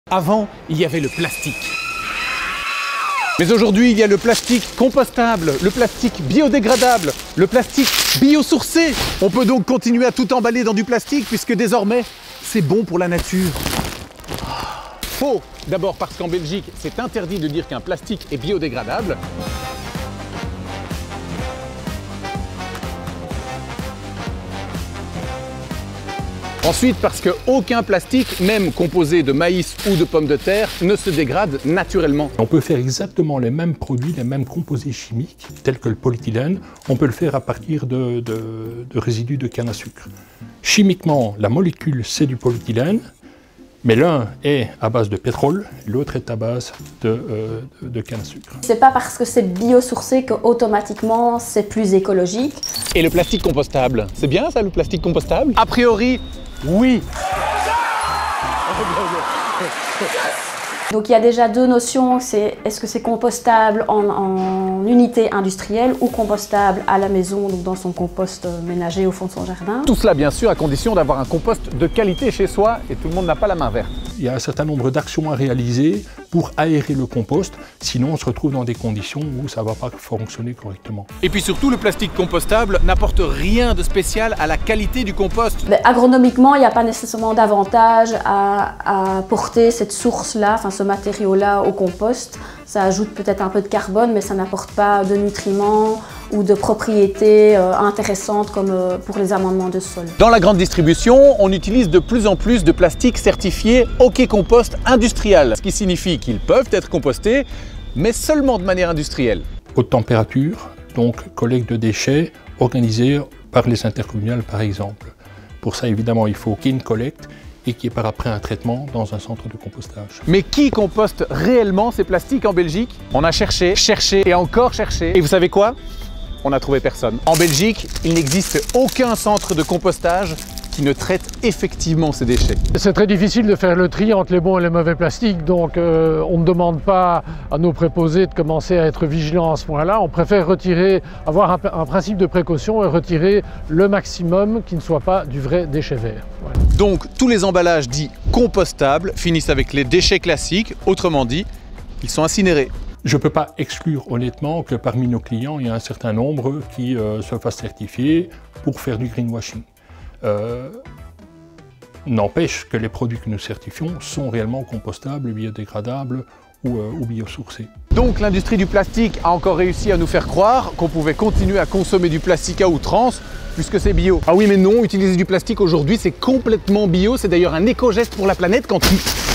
Avant, il y avait le plastique. Mais aujourd'hui, il y a le plastique compostable, le plastique biodégradable, le plastique biosourcé. On peut donc continuer à tout emballer dans du plastique puisque désormais, c'est bon pour la nature. Faux! D'abord parce qu'en Belgique, c'est interdit de dire qu'un plastique est biodégradable. Ensuite, parce qu'aucun plastique, même composé de maïs ou de pommes de terre, ne se dégrade naturellement. On peut faire exactement les mêmes produits, les mêmes composés chimiques, tels que le polyéthylène. On peut le faire à partir de résidus de canne à sucre. Chimiquement, la molécule, c'est du polyéthylène, mais l'un est à base de pétrole, l'autre est à base de canne à sucre. C'est pas parce que c'est biosourcé qu'automatiquement c'est plus écologique. Et le plastique compostable, c'est bien ça le plastique compostable? A priori, oui. Donc il y a déjà deux notions, c'est est-ce que c'est compostable en unité industrielle ou compostable à la maison, donc dans son compost ménager au fond de son jardin. Tout cela bien sûr à condition d'avoir un compost de qualité chez soi et tout le monde n'a pas la main verte. Il y a un certain nombre d'actions à réaliser pour aérer le compost, sinon on se retrouve dans des conditions où ça ne va pas fonctionner correctement. Et puis surtout, le plastique compostable n'apporte rien de spécial à la qualité du compost. Mais agronomiquement, il n'y a pas nécessairement d'avantage à porter cette source-là, enfin ce matériau-là au compost. Ça ajoute peut-être un peu de carbone, mais ça n'apporte pas de nutriments ou de propriétés intéressantes comme pour les amendements de sol. Dans la grande distribution, on utilise de plus en plus de plastique certifié OK Compost industriel, ce qui signifie qu'ils peuvent être compostés, mais seulement de manière industrielle. Haute température, donc collecte de déchets organisée par les intercommunales par exemple. Pour ça évidemment il faut qu'il y ait une collecte et qui est par après un traitement dans un centre de compostage. Mais qui composte réellement ces plastiques en Belgique? On a cherché, cherché et encore cherché. Et vous savez quoi? On n'a trouvé personne. En Belgique, il n'existe aucun centre de compostage qui ne traite effectivement ces déchets. C'est très difficile de faire le tri entre les bons et les mauvais plastiques, donc on ne demande pas à nos préposés de commencer à être vigilants à ce point-là. On préfère retirer, avoir un principe de précaution et retirer le maximum qui ne soit pas du vrai déchet vert. Voilà. Donc tous les emballages dits compostables finissent avec les déchets classiques, autrement dit, ils sont incinérés. Je ne peux pas exclure honnêtement que parmi nos clients, il y a un certain nombre qui se fassent certifier pour faire du greenwashing. N'empêche que les produits que nous certifions sont réellement compostables, biodégradables ou biosourcés. Donc l'industrie du plastique a encore réussi à nous faire croire qu'on pouvait continuer à consommer du plastique à outrance puisque c'est bio. Ah oui mais non, utiliser du plastique aujourd'hui c'est complètement bio, c'est d'ailleurs un éco-geste pour la planète quand